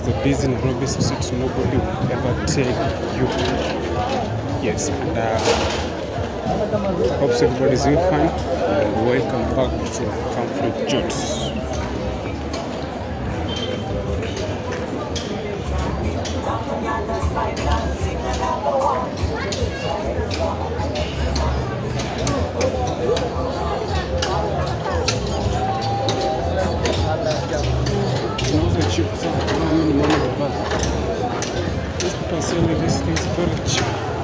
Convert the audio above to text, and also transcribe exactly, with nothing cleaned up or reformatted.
the busy Nairobi city, nobody will ever tell you. Yes, and uh, hope everybody's doing fine. And welcome back to humphreyjones. Cheap, so I don't know money about. These people selling these things very cheap.